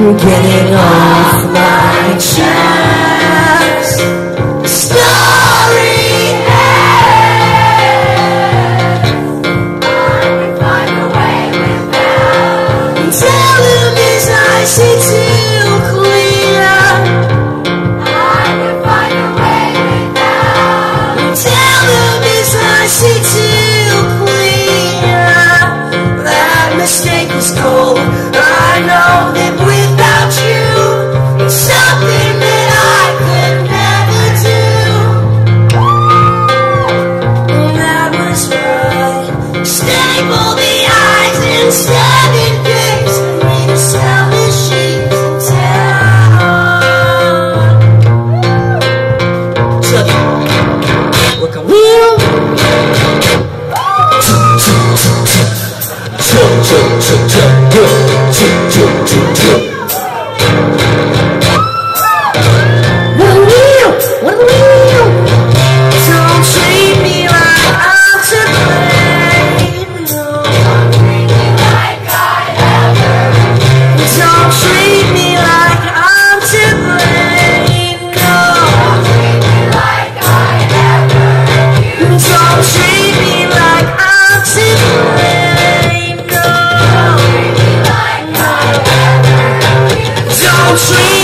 getting off my chest. Story ends. I can find a way without. Tell him his eyes see too clear. I can find a way without. Tell him his eyes see too clear. That mistake was cold. I know that without you, it's something that I could never do. That was right. Staple the eyes and 7 days. Read the selfish sheets and town. Chuck it. Work a wheel. Chuck, chuck, chuck, chuck, chuck, chuck, chuck, chuck, chuck. What a wheel! What a wheel! Don't treat me like I'm to blame. Don't treat me like I ever. Don't treat me like I'm to blame. No. Don't treat me like I ever. Don't treat me like I'm to blame. No. Don't treat me like I ever. Don't treat